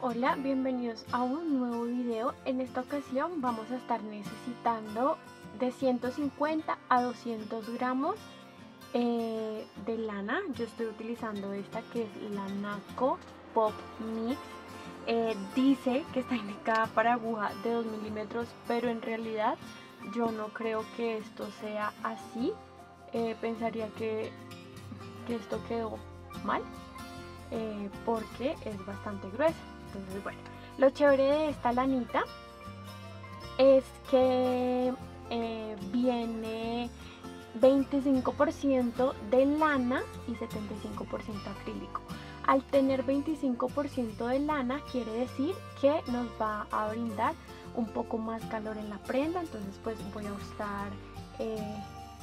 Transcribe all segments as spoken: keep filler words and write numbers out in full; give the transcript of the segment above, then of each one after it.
Hola, bienvenidos a un nuevo video. En esta ocasión vamos a estar necesitando de ciento cincuenta a doscientos gramos eh, de lana. Yo estoy utilizando esta que es la Naco Pop Mix. Eh, dice que está indicada para aguja de dos milímetros, pero en realidad yo no creo que esto sea así. Eh, pensaría que, que esto quedó mal eh, porque es bastante gruesa. Entonces, bueno, lo chévere de esta lanita es que eh, viene veinticinco por ciento de lana y setenta y cinco por ciento acrílico. Al tener veinticinco por ciento de lana quiere decir que nos va a brindar un poco más calor en la prenda. Entonces pues voy a usar eh,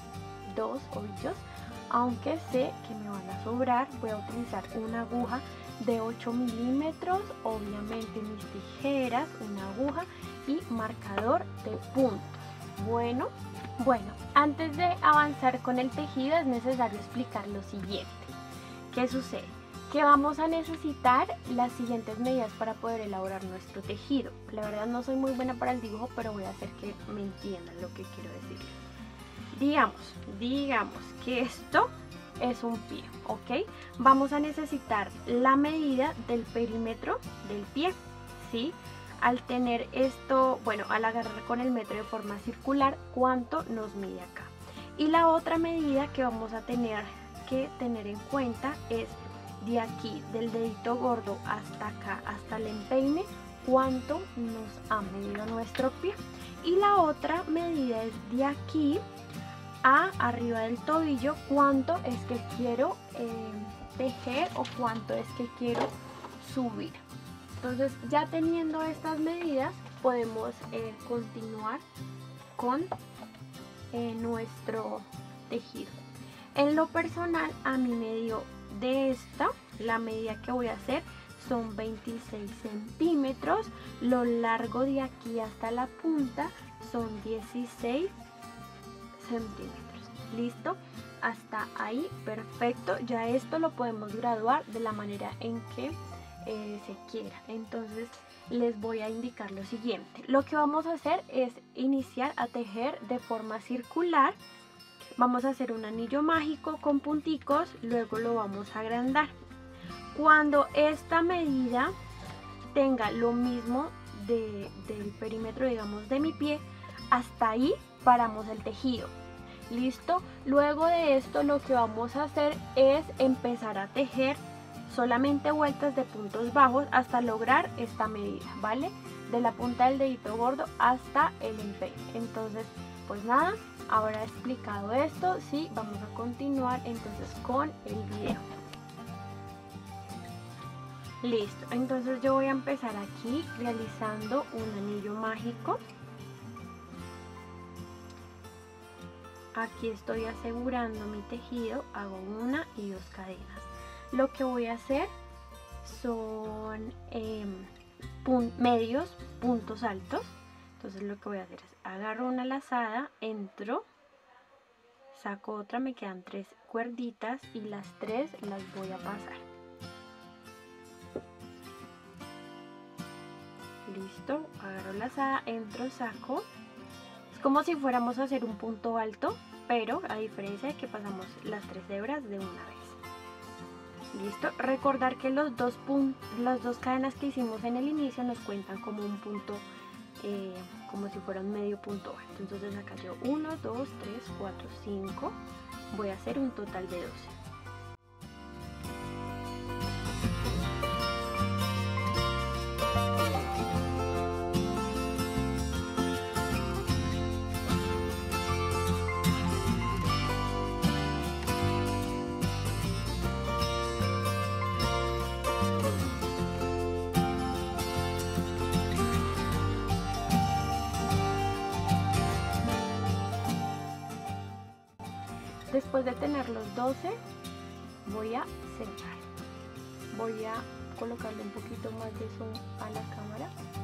dos ovillos, aunque sé que me van a sobrar. Voy a utilizar una aguja de ocho milímetros, obviamente mis tijeras, una aguja y marcador de puntos. Bueno, bueno, antes de avanzar con el tejido es necesario explicar lo siguiente. ¿Qué sucede? Que vamos a necesitar las siguientes medidas para poder elaborar nuestro tejido. La verdad no soy muy buena para el dibujo, pero voy a hacer que me entiendan lo que quiero decir. Digamos, digamos que esto es un pie, ¿ok? Vamos a necesitar la medida del perímetro del pie, ¿sí? Al tener esto, bueno, al agarrar con el metro de forma circular, ¿cuánto nos mide acá? Y la otra medida que vamos a tener que tener en cuenta es de aquí, del dedito gordo hasta acá, hasta el empeine, ¿cuánto nos ha medido nuestro pie? Y la otra medida es de aquí a arriba del tobillo, cuánto es que quiero eh, tejer o cuánto es que quiero subir. Entonces, ya teniendo estas medidas podemos eh, continuar con eh, nuestro tejido. En lo personal a mí me dio de esta, la medida que voy a hacer son veintiséis centímetros, lo largo de aquí hasta la punta son dieciséis centímetros. Listo, hasta ahí perfecto. Ya esto lo podemos graduar de la manera en que eh, se quiera. Entonces les voy a indicar lo siguiente. Lo que vamos a hacer es iniciar a tejer de forma circular. Vamos a hacer un anillo mágico con punticos, luego lo vamos a agrandar. Cuando esta medida tenga lo mismo de, del perímetro, digamos, de mi pie, hasta ahí paramos el tejido. Listo, luego de esto lo que vamos a hacer es empezar a tejer solamente vueltas de puntos bajos hasta lograr esta medida, ¿vale? De la punta del dedito gordo hasta el empeine. Entonces, pues nada, ahora explicado esto, sí, vamos a continuar entonces con el video. Listo, entonces yo voy a empezar aquí realizando un anillo mágico. Aquí estoy asegurando mi tejido, hago una y dos cadenas. Lo que voy a hacer son eh, pun medios puntos altos. Entonces lo que voy a hacer es agarro una lazada, entro, saco otra, me quedan tres cuerditas y las tres las voy a pasar. Listo, agarro lazada, entro, saco. Como si fuéramos a hacer un punto alto, pero a diferencia de que pasamos las tres hebras de una vez. Listo, recordar que los dos las dos cadenas que hicimos en el inicio nos cuentan como un punto, eh, como si fuera un medio punto alto. Entonces acá yo uno, dos, tres, cuatro, cinco, voy a hacer un total de doce. Después de tener los doce, voy a cerrar. Voy a colocarle un poquito más de zoom a la cámara.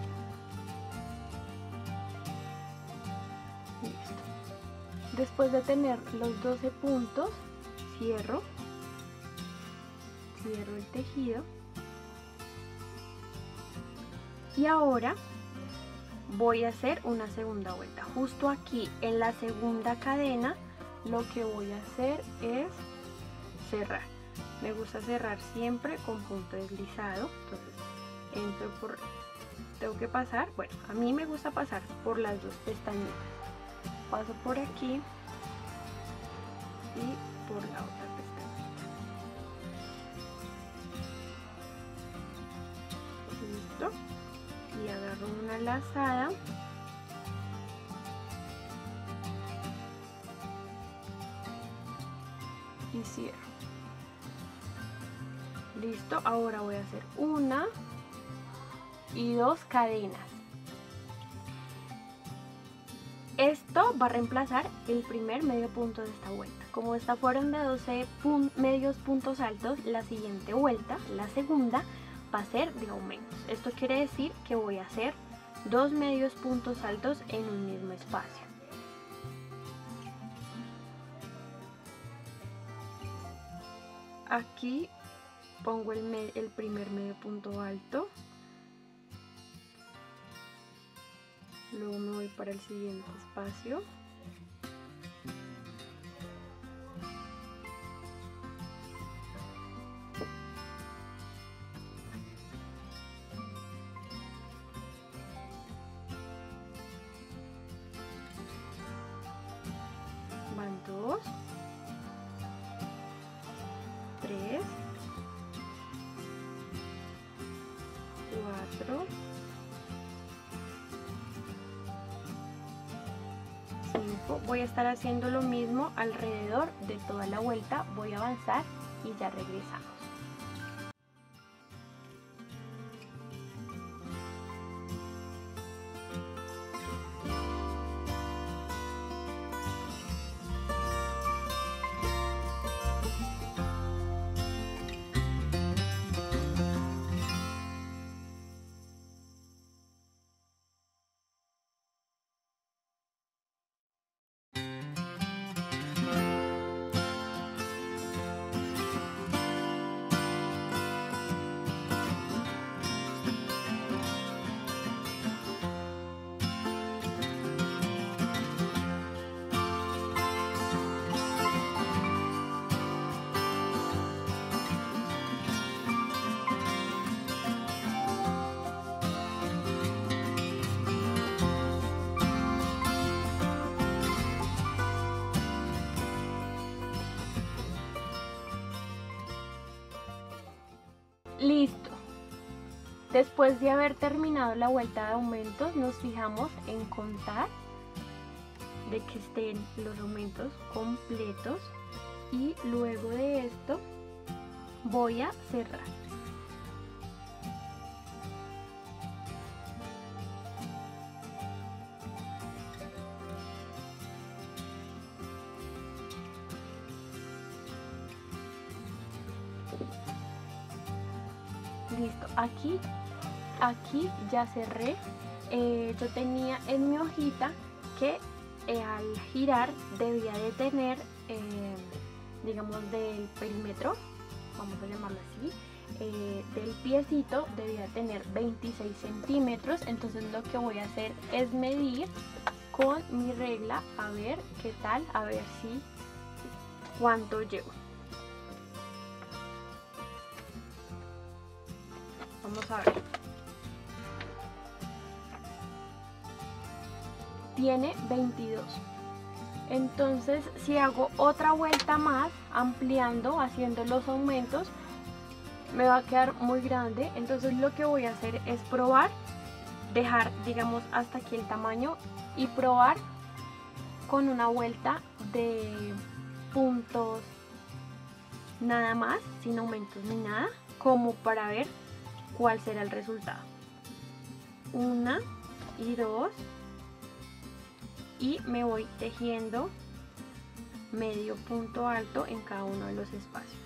Listo. Después de tener los doce puntos, cierro. Cierro el tejido. Y ahora voy a hacer una segunda vuelta. Justo aquí en la segunda cadena lo que voy a hacer es cerrar. Me gusta cerrar siempre con punto deslizado. Entonces entro por, tengo que pasar, bueno, a mí me gusta pasar por las dos pestañitas. Paso por aquí y por la otra pestañita. Listo. Y agarro una lazada. Y cierro. Listo, ahora voy a hacer una y dos cadenas. Esto va a reemplazar el primer medio punto de esta vuelta. Como esta fueron de doce pun medios puntos altos, la siguiente vuelta, la segunda, va a ser de aumentos. Esto quiere decir que voy a hacer dos medios puntos altos en un mismo espacio. Aquí pongo el, me el primer medio punto alto, luego me voy para el siguiente espacio, van dos, tres, cuatro, cinco. Voy a estar haciendo lo mismo alrededor de toda la vuelta. Voy a avanzar y ya regresamos. Listo. Después de haber terminado la vuelta de aumentos, nos fijamos en contar de que estén los aumentos completos y luego de esto voy a cerrar. Listo, aquí, aquí ya cerré. Eh, yo tenía en mi hojita que eh, al girar debía de tener, eh, digamos, del perímetro, vamos a llamarlo así, eh, del piecito debía tener veintiséis centímetros. Entonces lo que voy a hacer es medir con mi regla, a ver qué tal, a ver si cuánto llevo. Vamos a ver. Tiene veintidós. Entonces, si hago otra vuelta más, ampliando, haciendo los aumentos, me va a quedar muy grande. Entonces, lo que voy a hacer es probar, dejar, digamos, hasta aquí el tamaño y probar con una vuelta de puntos nada más, sin aumentos ni nada, como para ver cuál será el resultado. Una y dos, y me voy tejiendo medio punto alto en cada uno de los espacios.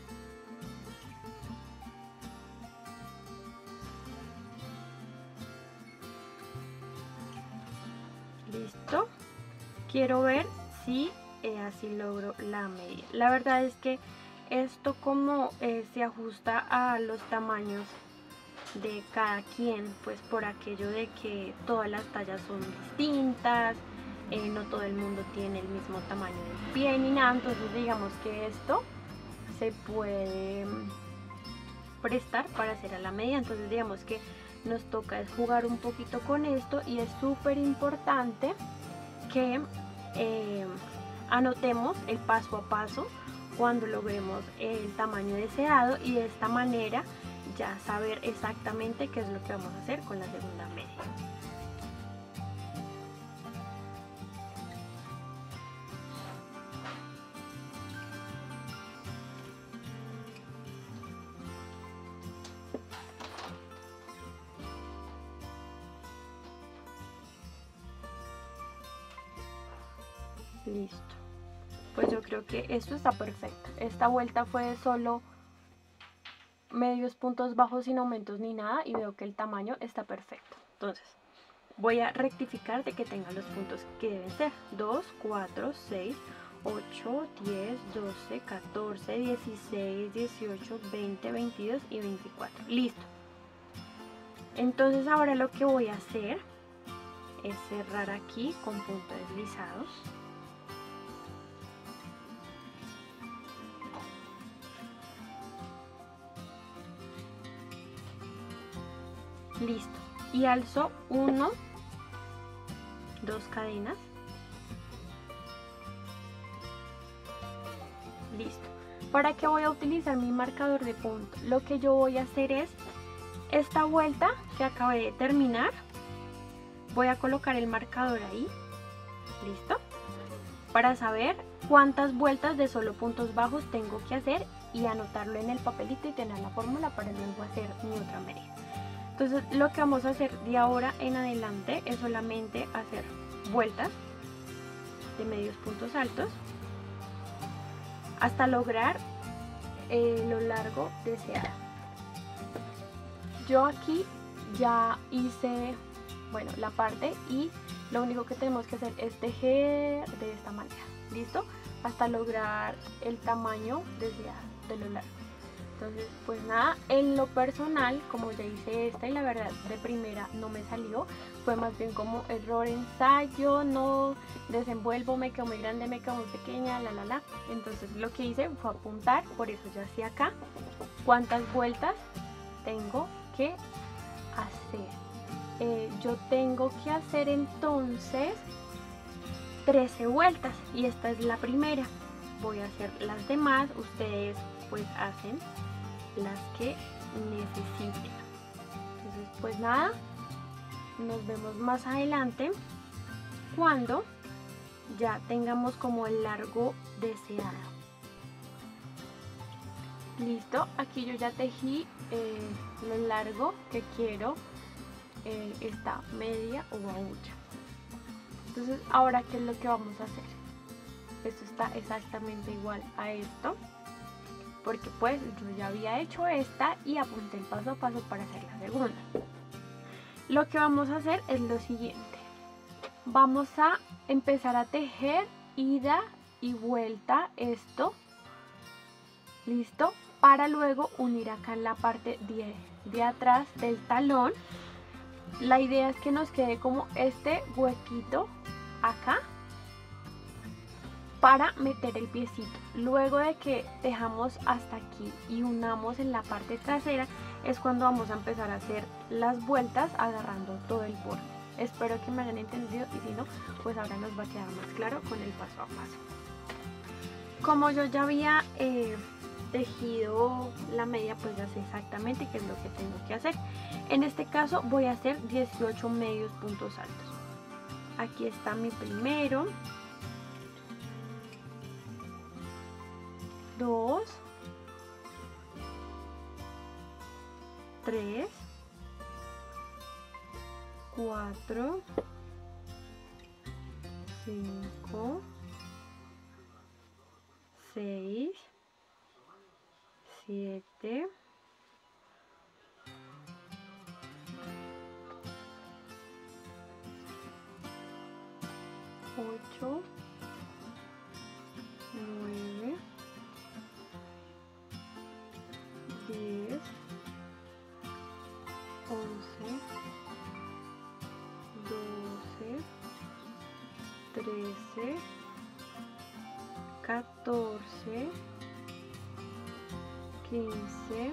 Listo. Quiero ver si eh, así logro la media. La verdad es que esto, como eh, se ajusta a los tamaños de cada quien, pues por aquello de que todas las tallas son distintas, eh, no todo el mundo tiene el mismo tamaño de pie ni nada, entonces digamos que esto se puede prestar para hacer a la medida, entonces digamos que nos toca es jugar un poquito con esto y es súper importante que eh, anotemos el paso a paso cuando logremos el tamaño deseado y de esta manera ya saber exactamente qué es lo que vamos a hacer con la segunda media. Listo, pues yo creo que esto está perfecto. Esta vuelta fue solo medios puntos bajos sin aumentos ni nada y veo que el tamaño está perfecto. Entonces voy a rectificar de que tenga los puntos que deben ser: dos, cuatro, seis, ocho, diez, doce, catorce, dieciséis, dieciocho, veinte, veintidós y veinticuatro. Listo. Entonces ahora lo que voy a hacer es cerrar aquí con puntos deslizados. Listo, y alzo uno, dos cadenas. Listo. ¿Para qué voy a utilizar mi marcador de punto? Lo que yo voy a hacer es esta vuelta que acabé de terminar, voy a colocar el marcador ahí. Listo, para saber cuántas vueltas de solo puntos bajos tengo que hacer y anotarlo en el papelito y tener la fórmula para luego hacer mi otra medida. Entonces lo que vamos a hacer de ahora en adelante es solamente hacer vueltas de medios puntos altos hasta lograr eh, lo largo deseado. Yo aquí ya hice, bueno, la parte y lo único que tenemos que hacer es tejer de esta manera, ¿listo? Hasta lograr el tamaño deseado de lo largo. Entonces pues nada, en lo personal, como ya hice esta y la verdad de primera no me salió, fue más bien como error ensayo, no desenvuelvo, me quedo muy grande, me quedo muy pequeña, la la la. Entonces lo que hice fue apuntar, por eso ya hacía acá cuántas vueltas tengo que hacer. Eh, yo tengo que hacer entonces trece vueltas y esta es la primera. Voy a hacer las demás, ustedes pues hacen las que necesiten. Entonces pues nada, nos vemos más adelante cuando ya tengamos como el largo deseado. Listo, aquí yo ya tejí eh, lo largo que quiero, eh, esta media o aguja. Entonces ahora qué es lo que vamos a hacer. Esto está exactamente igual a esto, porque pues yo ya había hecho esta y apunté el paso a paso para hacer la segunda. Lo que vamos a hacer es lo siguiente: vamos a empezar a tejer ida y vuelta esto, listo, para luego unir acá en la parte de, de atrás del talón. La idea es que nos quede como este huequito acá para meter el piecito. Luego de que dejamos hasta aquí y unamos en la parte trasera es cuando vamos a empezar a hacer las vueltas agarrando todo el borde. Espero que me hayan entendido y si no, pues ahora nos va a quedar más claro con el paso a paso. Como yo ya había eh, tejido la media, pues ya sé exactamente qué es lo que tengo que hacer. En este caso voy a hacer dieciocho medios puntos altos. Aquí está mi primero, dos, tres, cuatro, cinco, seis, siete, ocho, nueve, diez, once, doce, trece, catorce, quince,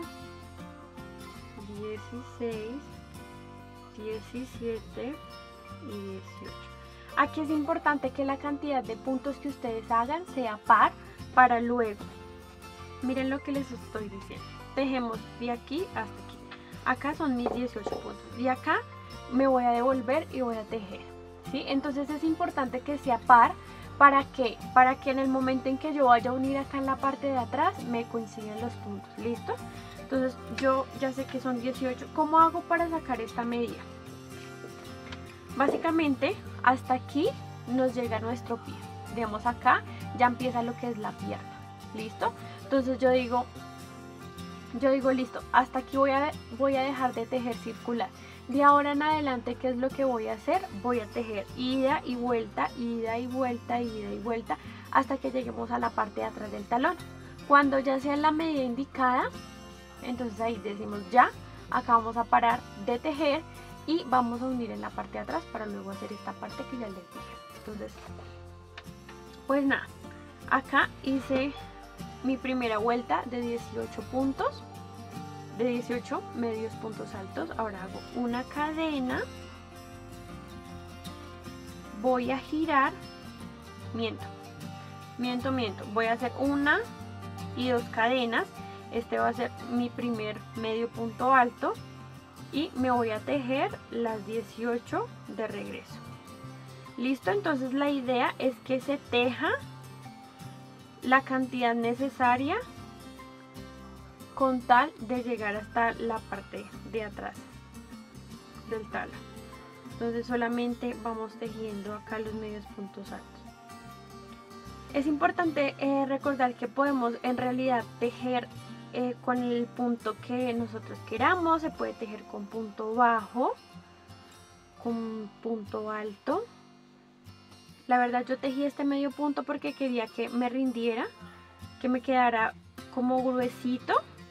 dieciséis, diecisiete y dieciocho. Aquí es importante que la cantidad de puntos que ustedes hagan sea par para luego. Miren lo que les estoy diciendo. Tejemos de aquí hasta aquí. Acá son mis dieciocho puntos. Y acá me voy a devolver y voy a tejer, ¿sí? Entonces es importante que sea par. ¿Para qué? Para que en el momento en que yo vaya a unir acá en la parte de atrás me coincidan los puntos. ¿Listo? Entonces yo ya sé que son dieciocho. ¿Cómo hago para sacar esta medida? Básicamente hasta aquí nos llega nuestro pie. Digamos acá ya empieza lo que es la pierna. ¿Listo? Entonces yo digo, yo digo listo, hasta aquí voy a, voy a dejar de tejer circular. De ahora en adelante, ¿qué es lo que voy a hacer? Voy a tejer ida y vuelta, ida y vuelta, ida y vuelta, hasta que lleguemos a la parte de atrás del talón. Cuando ya sea la medida indicada, entonces ahí decimos ya, acá vamos a parar de tejer y vamos a unir en la parte de atrás para luego hacer esta parte que ya les dije. Entonces, pues nada, acá hice mi primera vuelta de dieciocho puntos, de dieciocho medios puntos altos. Ahora hago una cadena, voy a girar, miento, miento, miento, voy a hacer una y dos cadenas. Este va a ser mi primer medio punto alto y me voy a tejer las dieciocho de regreso. Listo, entonces la idea es que se teja la cantidad necesaria con tal de llegar hasta la parte de atrás del talón. Entonces solamente vamos tejiendo acá los medios puntos altos. Es importante eh, recordar que podemos en realidad tejer eh, con el punto que nosotros queramos. Se puede tejer con punto bajo, con punto alto. La verdad yo tejí este medio punto porque quería que me rindiera, que me quedara como gruesito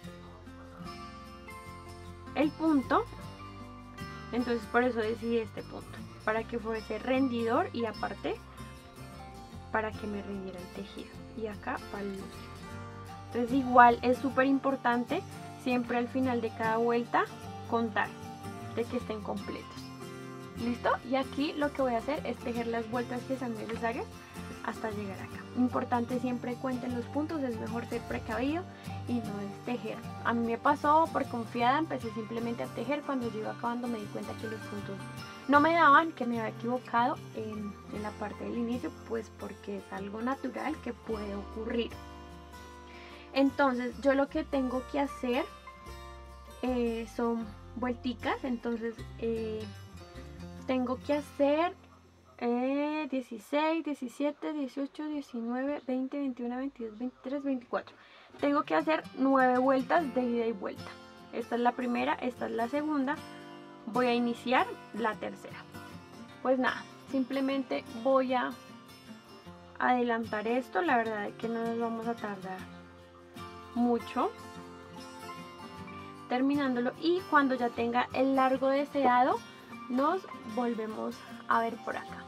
el punto. Entonces por eso decidí este punto, para que fuese rendidor y aparte para que me rindiera el tejido. Y acá para el lucio. Entonces igual es súper importante siempre al final de cada vuelta contar de que estén completos. ¿Listo? Y aquí lo que voy a hacer es tejer las vueltas que sean necesarias hasta llegar acá. Importante, siempre cuenten los puntos, es mejor ser precavido y no es tejer. A mí me pasó, por confiada empecé simplemente a tejer. Cuando yo iba acabando me di cuenta que los puntos no me daban, que me había equivocado en, en la parte del inicio, pues porque es algo natural que puede ocurrir. Entonces yo lo que tengo que hacer eh, son vuelticas. Entonces eh, tengo que hacer eh, dieciséis, diecisiete, dieciocho, diecinueve, veinte, veintiuno, veintidós, veintitrés, veinticuatro. Tengo que hacer nueve vueltas de ida y vuelta. Esta es la primera, esta es la segunda. Voy a iniciar la tercera. Pues nada, simplemente voy a adelantar esto. La verdad es que no nos vamos a tardar mucho terminándolo, y cuando ya tenga el largo deseado nos volvemos a ver por acá.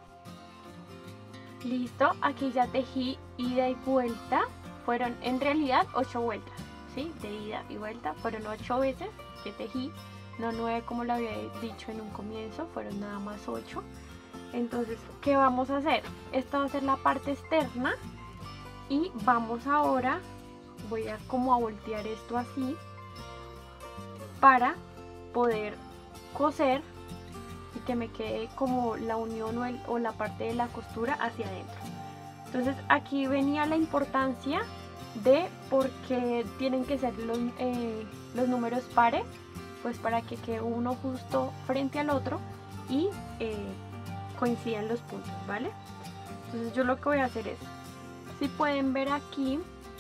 Listo, aquí ya tejí ida y vuelta. Fueron en realidad ocho vueltas, ¿sí? De ida y vuelta fueron ocho veces que tejí, no nueve como lo había dicho en un comienzo, fueron nada más ocho. Entonces, ¿qué vamos a hacer? Esta va a ser la parte externa y vamos ahora, voy a como a voltear esto así para poder coser y que me quede como la unión o, el, o la parte de la costura hacia adentro. Entonces aquí venía la importancia de por qué tienen que ser los, eh, los números pares, pues para que quede uno justo frente al otro y eh, coincidan los puntos, ¿vale? Entonces yo lo que voy a hacer es, si pueden ver aquí,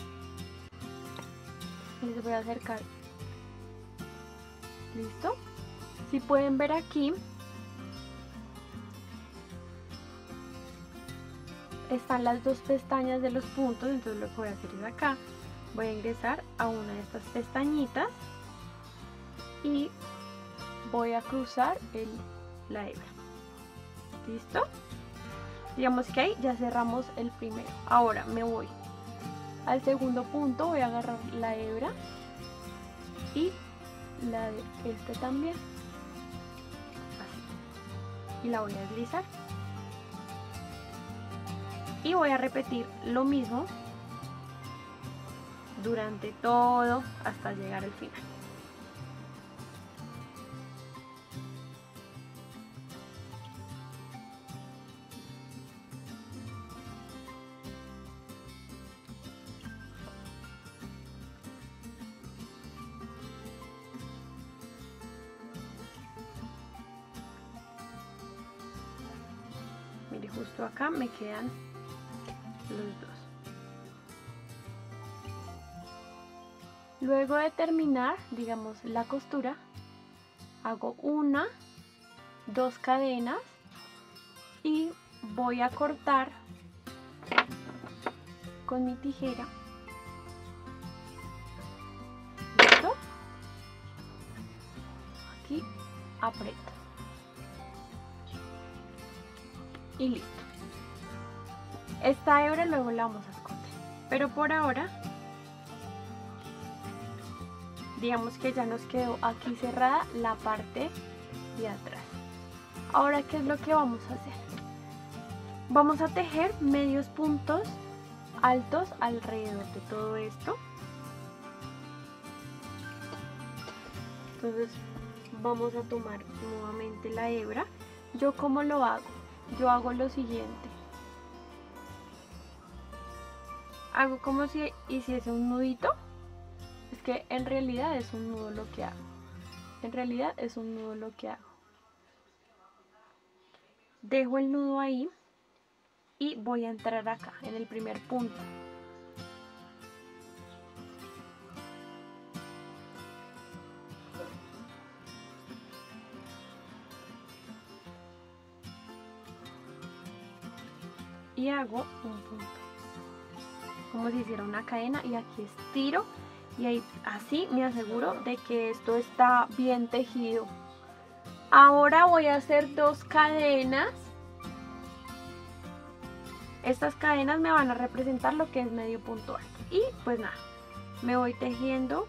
les voy a acercar, listo, si pueden ver aquí, están las dos pestañas de los puntos. Entonces lo que voy a hacer es acá, voy a ingresar a una de estas pestañitas y voy a cruzar el, la hebra. ¿Listo? Digamos que ahí ya cerramos el primero. Ahora me voy al segundo punto, voy a agarrar la hebra y la de este también, así, y la voy a deslizar y voy a repetir lo mismo durante todo hasta llegar al final. Mire, justo acá me quedan los dos. Luego de terminar, digamos, la costura, hago una, dos cadenas y voy a cortar con mi tijera. ¿Listo? Aquí aprieto. Y listo. Esta hebra luego la vamos a esconder, pero por ahora digamos que ya nos quedó aquí cerrada la parte de atrás. Ahora, ¿qué es lo que vamos a hacer? Vamos a tejer medios puntos altos alrededor de todo esto. Entonces vamos a tomar nuevamente la hebra. ¿Yo cómo lo hago? Yo hago lo siguiente. Hago como si hiciese un nudito. Es que en realidad es un nudo lo que hago. En realidad es un nudo lo que hago. Dejo el nudo ahí y voy a entrar acá, en el primer punto. Y hago un punto, como si hiciera una cadena, y aquí estiro y ahí así me aseguro de que esto está bien tejido. Ahora voy a hacer dos cadenas. Estas cadenas me van a representar lo que es medio punto alto. Y pues nada, me voy tejiendo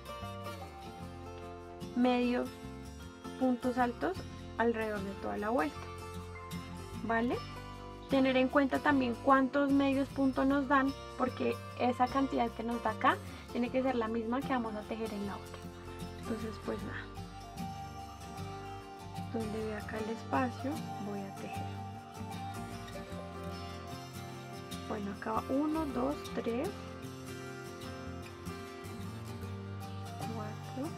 medios puntos altos alrededor de toda la vuelta, ¿vale? Tener en cuenta también cuántos medios puntos nos dan, porque esa cantidad que nos da acá tiene que ser la misma que vamos a tejer en la otra. Entonces pues nada, donde ve acá el espacio voy a tejer. Bueno, acá va uno, dos, tres, cuatro.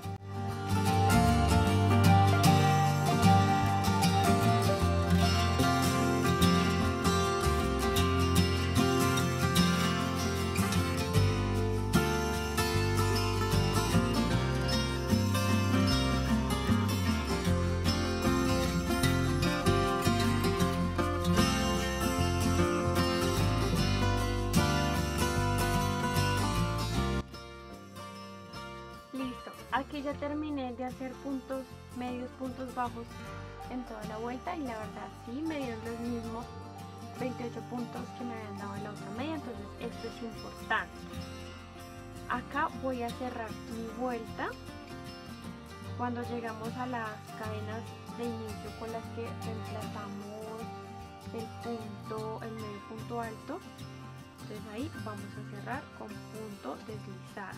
Aquí ya terminé de hacer puntos medios, puntos bajos en toda la vuelta, y la verdad sí me dieron los mismos veintiocho puntos que me habían dado en la otra media, entonces esto es importante. Acá voy a cerrar mi vuelta cuando llegamos a las cadenas de inicio con las que reemplazamos el punto, el medio punto alto. Entonces ahí vamos a cerrar con punto deslizado.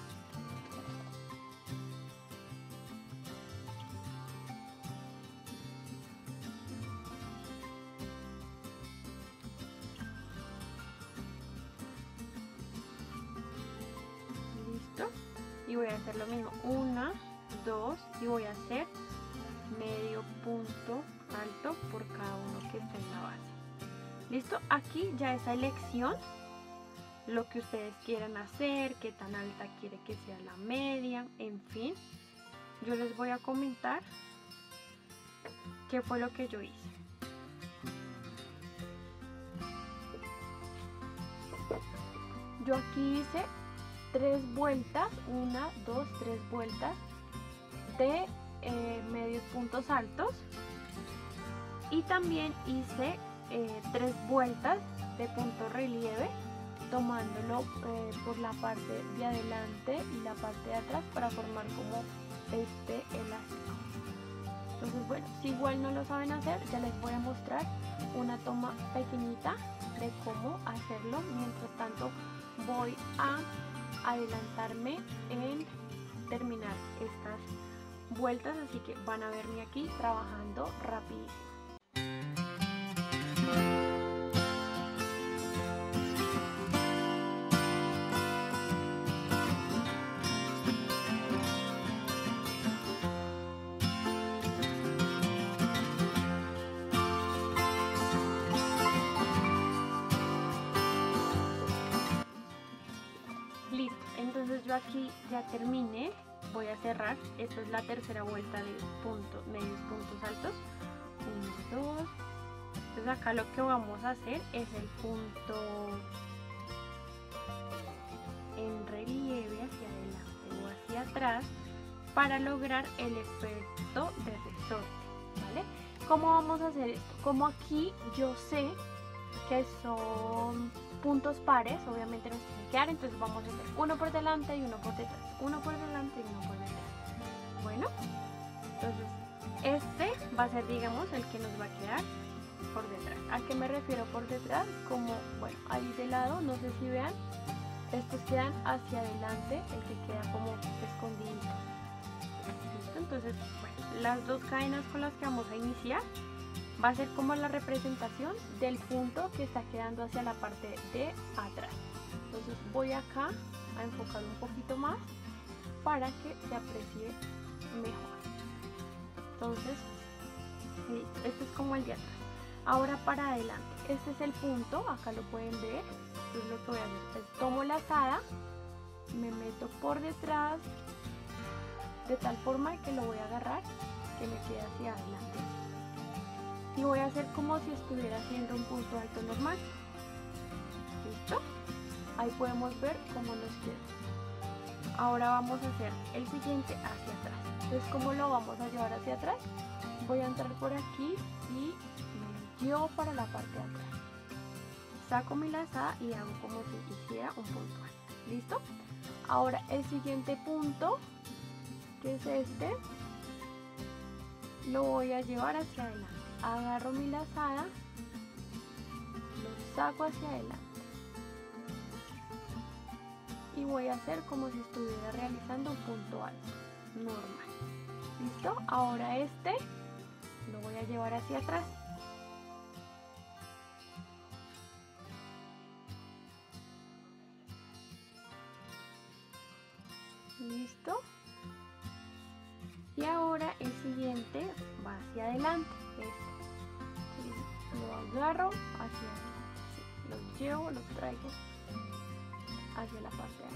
Y voy a hacer lo mismo, una, dos, y voy a hacer medio punto alto por cada uno que esté en la base. Listo, aquí ya es a elección lo que ustedes quieran hacer, qué tan alta quiere que sea la media, en fin. Yo les voy a comentar qué fue lo que yo hice. Yo aquí hice tres vueltas, una, dos, tres vueltas de eh, medios puntos altos y también hice eh, tres vueltas de punto relieve, tomándolo eh, por la parte de adelante y la parte de atrás para formar como este elástico. Entonces, bueno, si igual no lo saben hacer, ya les voy a mostrar una toma pequeñita de cómo hacerlo. Mientras tanto voy a adelantarme en terminar estas vueltas, así que van a verme aquí trabajando rapidísimo. Listo, entonces yo aquí ya terminé, voy a cerrar. Esta es la tercera vuelta de puntos, medios puntos altos. Uno, dos. Entonces acá lo que vamos a hacer es el punto en relieve hacia adelante o hacia atrás para lograr el efecto de resorte, ¿vale? ¿Cómo vamos a hacer esto? Como aquí yo sé que son puntos pares, obviamente nos tienen que dar, entonces vamos a hacer uno por delante y uno por detrás, uno por delante y uno por detrás. Bueno, entonces este va a ser, digamos, el que nos va a quedar por detrás. ¿A qué me refiero por detrás? Como, bueno, ahí de lado, no sé si vean, estos quedan hacia adelante, el que queda como escondidito. ¿Listo? Entonces, bueno, las dos cadenas con las que vamos a iniciar va a ser como la representación del punto que está quedando hacia la parte de atrás. Entonces voy acá a enfocar un poquito más para que se aprecie mejor. Entonces, listo, este es como el de atrás. Ahora para adelante, este es el punto, acá lo pueden ver. Entonces lo que voy a hacer es tomo la lazada, me meto por detrás de tal forma que lo voy a agarrar que me quede hacia adelante. Y voy a hacer como si estuviera haciendo un punto alto normal. ¿Listo? Ahí podemos ver cómo nos queda. Ahora vamos a hacer el siguiente hacia atrás. Entonces, ¿cómo lo vamos a llevar hacia atrás? Voy a entrar por aquí y me llevo para la parte de atrás. Saco mi lazada y hago como si hiciera un punto alto. ¿Listo? Ahora el siguiente punto, que es este, lo voy a llevar hacia adelante. Agarro mi lazada, lo saco hacia adelante y voy a hacer como si estuviera realizando un punto alto normal. ¿Listo? Ahora este lo voy a llevar hacia atrás. ¿Listo? Y ahora el siguiente va hacia adelante. Este. Lo agarro hacia adelante, los llevo, los traigo hacia la parte de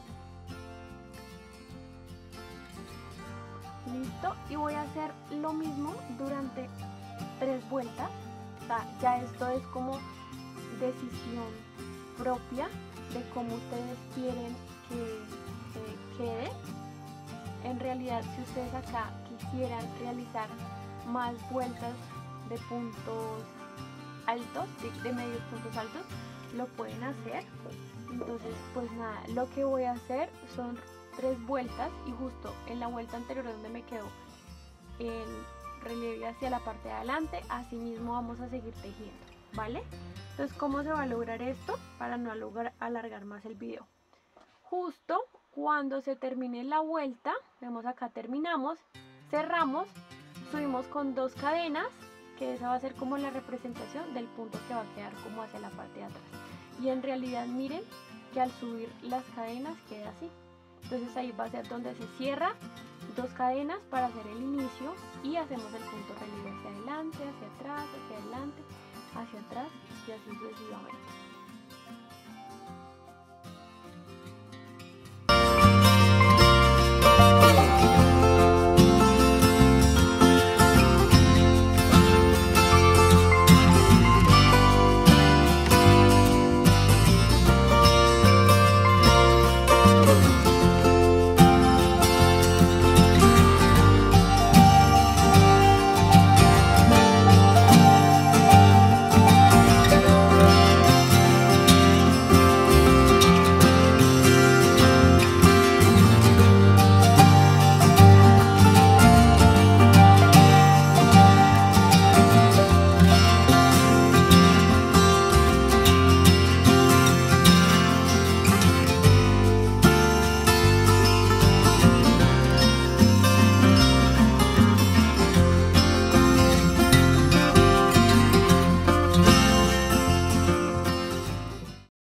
atrás. Listo, y voy a hacer lo mismo durante tres vueltas. O sea, ya esto es como decisión propia de cómo ustedes quieren que eh, quede. En realidad, si ustedes acá quisieran realizar más vueltas de puntos altos, de, de medios puntos altos, lo pueden hacer. Entonces, pues nada, lo que voy a hacer son tres vueltas y justo en la vuelta anterior donde me quedó el relieve hacia la parte de adelante, así mismo vamos a seguir tejiendo, ¿vale? Entonces, ¿cómo se va a lograr esto? Para no alargar más el video. Justo cuando se termine la vuelta, vemos acá terminamos, cerramos, subimos con dos cadenas, que esa va a ser como la representación del punto que va a quedar como hacia la parte de atrás. Y en realidad miren que al subir las cadenas queda así. Entonces ahí va a ser donde se cierra, dos cadenas para hacer el inicio y hacemos el punto relieve hacia adelante, hacia atrás, hacia adelante, hacia atrás y así sucesivamente.